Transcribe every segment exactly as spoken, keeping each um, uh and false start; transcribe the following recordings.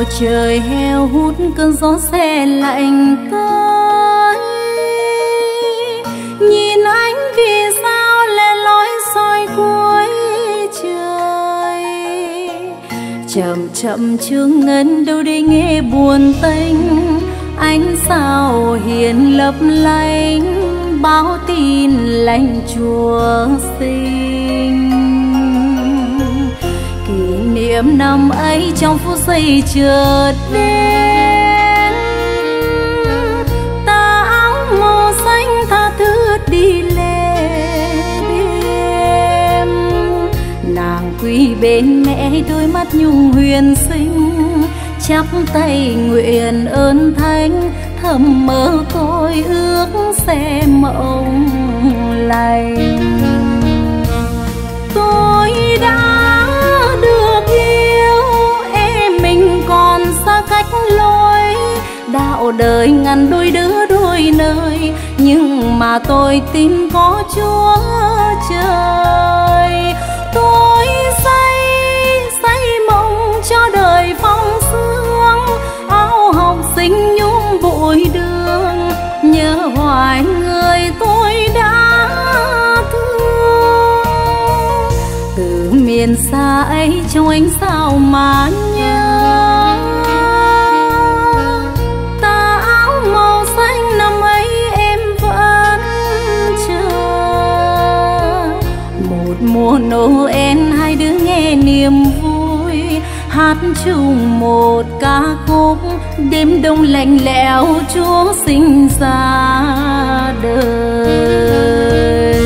trời heo hút cơn gió se lạnh tới. Nhìn anh vì sao lẻ loi soi cuối trời. Chậm chậm chương ngân đâu đây nghe buồn tênh. Ánh sao hiền lấp lánh báo tin lành Chúa sinh. Kỷ niệm năm ấy trong phút giây chợt đến. Tà áo màu xanh tha thướt đi lê đêm. Nàng quý bên mẹ đôi mắt nhung huyền sinh. Chắp tay nguyện ơn thánh thầm mơ tôi ước sẽ mộng lành. Tôi đã được yêu em mình còn xa cách lối. Đạo đời ngàn đôi đứa đôi nơi. Nhưng mà tôi tin có Chúa trời. Tôi say say mộng cho đời phong sương. Áo học sinh nhung bụi đường. Nhớ hoài người tôi đã thương. Từ miền xa ấy trong ánh sao mà nhớ. Tà áo màu xanh năm ấy em vẫn chờ. Một mùa Noel hai đứa nghe niềm vui. Hát chung một ca khúc đêm đông lạnh lẽo Chúa sinh ra đời.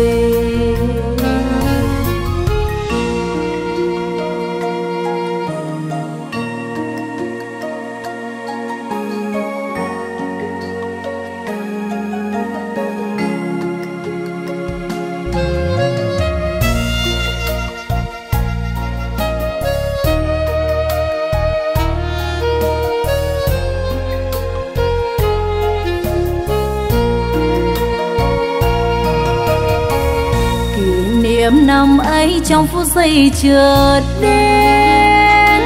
Năm ấy trong phút giây chợt đến.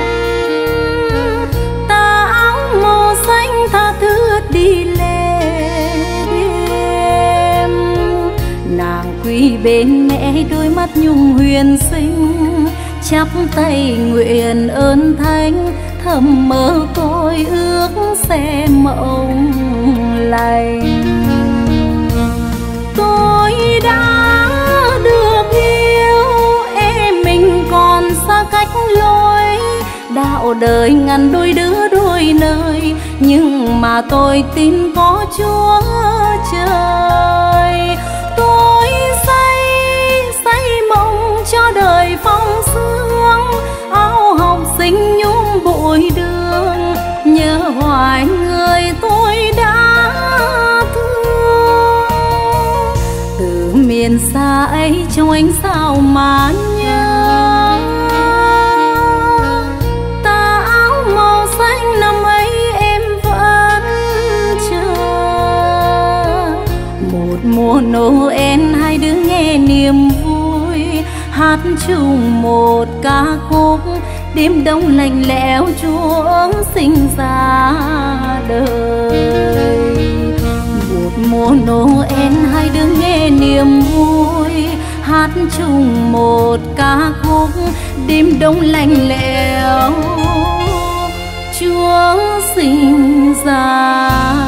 Tà áo màu xanh tha thướt đi lê đêm. Nàng quý bên mẹ đôi mắt nhung huyền sinh. Chắp tay nguyện ơn thánh thầm mơ tôi ước sẽ mộng lành. Tôi đã được yêu em mình còn xa cách lối. Đạo đời ngàn đôi đứa đôi nơi. Nhưng mà tôi tin có Chúa trời. Tôi say say mộng cho đời phong sương. Áo học sinh nhung bụi đường. Nhớ hoài người tôi đã thương. Từ miền xa ấy trong ánh sao mà nhớ. Tà áo màu xanh năm ấy em vẫn chờ. Một mùa Noel hai đứa nghe niềm vui. Hát chung một ca khúc đêm đông lạnh lẽo Chúa sinh ra đời. Một mùa Noel hai đứa nghe niềm vui. Hát chung một ca khúc đêm đông lạnh lẽo Chúa sinh ra.